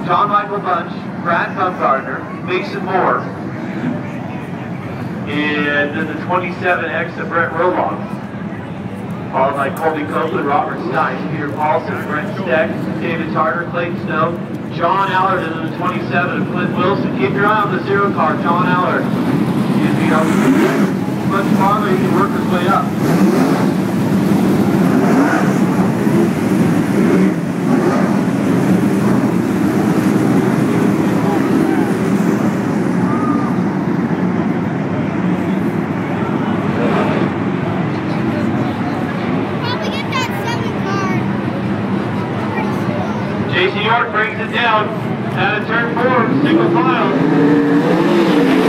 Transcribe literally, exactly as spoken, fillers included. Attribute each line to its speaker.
Speaker 1: John Michael Bunch, Brad Bumgardner, Mason Moore, and then the twenty-seven X of Brett Roloff. Followed by Colby Copeland, Robert Stice, Peter Paulson, Brent Steck, David Tarter, Clayton Snow, John Allard, and then the twenty-seven of Clint Wilson. Keep your eye on the zero car, John Allard. Excuse me, much farther, he can work his way up. Jason York brings it down out of turn four, single file.